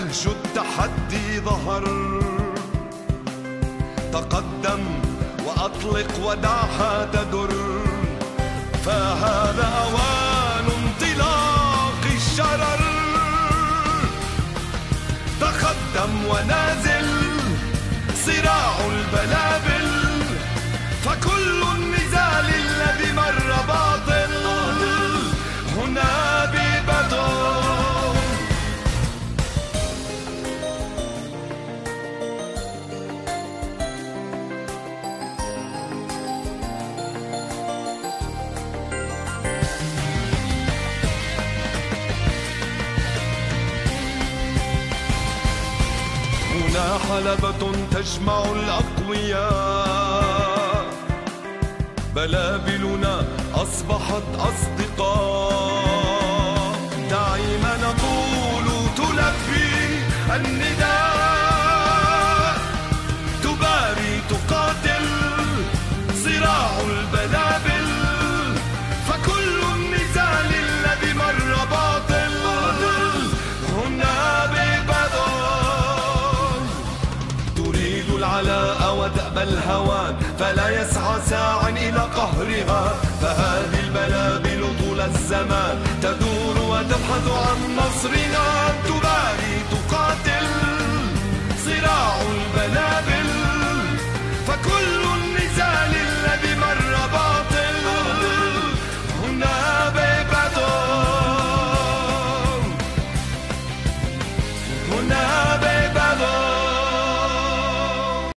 نهج التحدي ظهر. تقدم وأطلق ودعها تدر، فهذا أوان انطلاق الشرر. تقدم ونازل صراع البلابل، فكل النزال الذي مر باطل هنا ببدر. هنا حلبة تجمع الأقوياء، بلابلنا أصبحت أصدقاء. دعي ما نقول تلبي النداء، تباري تقاتل صراع البلابل، فكل النزال الذي مر باطل هنا ببدر. تريد العلاء ودأب الهوان، فلا يسعى ساع إلى قهرها، فهذه البلابل طول الزمان تدور وتبحث عن نصرنا.